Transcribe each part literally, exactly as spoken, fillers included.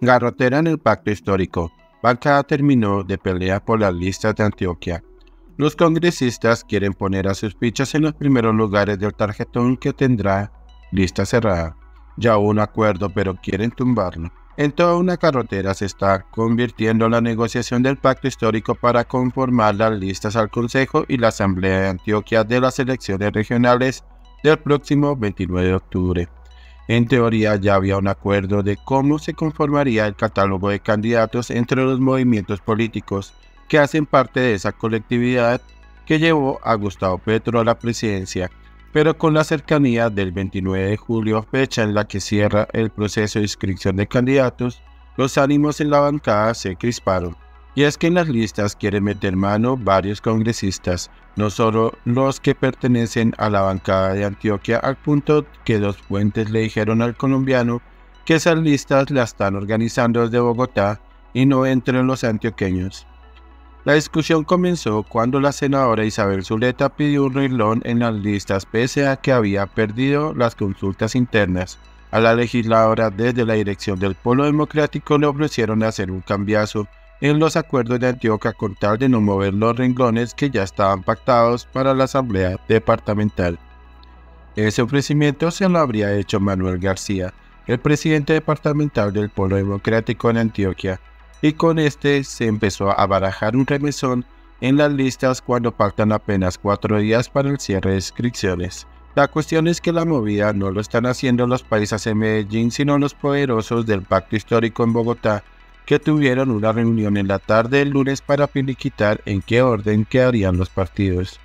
Garrotera en el pacto histórico. Bancada terminó de pelear por las listas de Antioquia. Los congresistas quieren poner a sus fichas en los primeros lugares del tarjetón que tendrá lista cerrada. Ya hubo un acuerdo, pero quieren tumbarlo. En toda una carrotera se está convirtiendo la negociación del pacto histórico para conformar las listas al Consejo y la Asamblea de Antioquia de las elecciones regionales del próximo veintinueve de octubre. En teoría ya había un acuerdo de cómo se conformaría el catálogo de candidatos entre los movimientos políticos que hacen parte de esa colectividad que llevó a Gustavo Petro a la presidencia, pero con la cercanía del veintinueve de julio, fecha en la que cierra el proceso de inscripción de candidatos, los ánimos en la bancada se crisparon. Y es que en las listas quieren meter mano varios congresistas, no solo los que pertenecen a la bancada de Antioquia, al punto que dos fuentes le dijeron al colombiano que esas listas las están organizando desde Bogotá y no entre los antioqueños. La discusión comenzó cuando la senadora Isabel Zuleta pidió un renglón en las listas pese a que había perdido las consultas internas. A la legisladora desde la dirección del Polo Democrático le ofrecieron hacer un cambiazo en los acuerdos de Antioquia con tal de no mover los renglones que ya estaban pactados para la Asamblea Departamental. Ese ofrecimiento se lo habría hecho Manuel García, el presidente departamental del Polo Democrático en Antioquia, y con este se empezó a barajar un remesón en las listas cuando faltan apenas cuatro días para el cierre de inscripciones. La cuestión es que la movida no lo están haciendo los paisas en Medellín, sino los poderosos del pacto histórico en Bogotá, que tuvieron una reunión en la tarde del lunes para finiquitar en qué orden quedarían los partidos.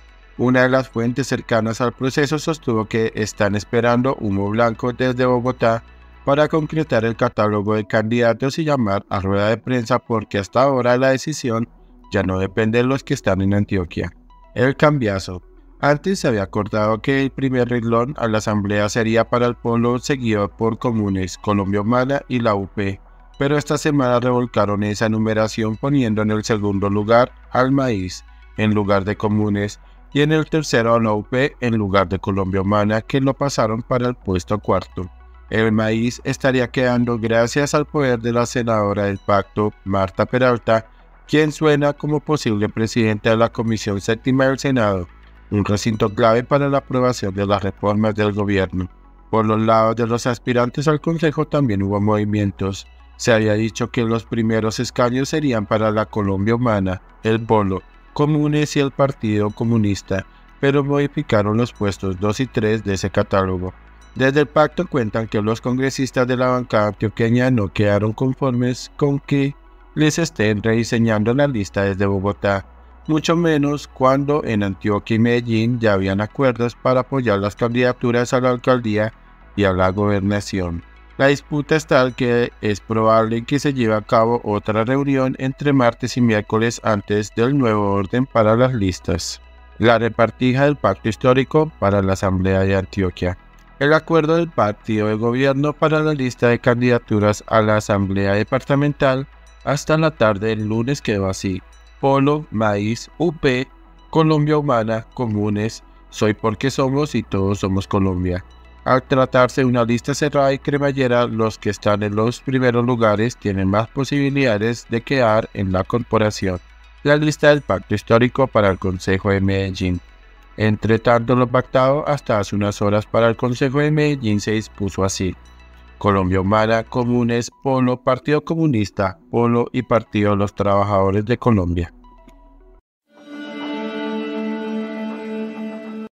Una de las fuentes cercanas al proceso sostuvo que están esperando humo blanco desde Bogotá para concretar el catálogo de candidatos y llamar a rueda de prensa porque hasta ahora la decisión ya no depende de los que están en Antioquia. El cambiazo. Antes se había acordado que el primer renglón a la asamblea sería para el Polo, seguido por Comunes, Colombia Humana y la U P. Pero esta semana revolcaron esa numeración poniendo en el segundo lugar al Maíz en lugar de Comunes y en el tercero a la U P en lugar de Colombia Humana, que lo pasaron para el puesto cuarto. El Maíz estaría quedando gracias al poder de la senadora del pacto, Marta Peralta, quien suena como posible presidenta de la Comisión Séptima del Senado, un recinto clave para la aprobación de las reformas del gobierno. Por los lados de los aspirantes al Consejo también hubo movimientos. Se había dicho que los primeros escaños serían para la Colombia Humana, el Polo, Comunes y el Partido Comunista, pero modificaron los puestos dos y tres de ese catálogo. Desde el pacto cuentan que los congresistas de la bancada antioqueña no quedaron conformes con que les estén rediseñando la lista desde Bogotá, mucho menos cuando en Antioquia y Medellín ya habían acuerdos para apoyar las candidaturas a la alcaldía y a la gobernación. La disputa es tal que es probable que se lleve a cabo otra reunión entre martes y miércoles antes del nuevo orden para las listas. La repartija del pacto histórico para la Asamblea de Antioquia. El acuerdo del partido de gobierno para la lista de candidaturas a la Asamblea Departamental hasta la tarde del lunes quedó así: Polo, Maíz, U P, Colombia Humana, Comunes, Soy Porque Somos y Todos Somos Colombia. Al tratarse de una lista cerrada y cremallera, los que están en los primeros lugares tienen más posibilidades de quedar en la corporación. La lista del pacto histórico para el Consejo de Medellín. Entre tanto, lo pactado hasta hace unas horas para el Consejo de Medellín se dispuso así: Colombia Humana, Comunes, Polo, Partido Comunista, Polo y Partido de los Trabajadores de Colombia.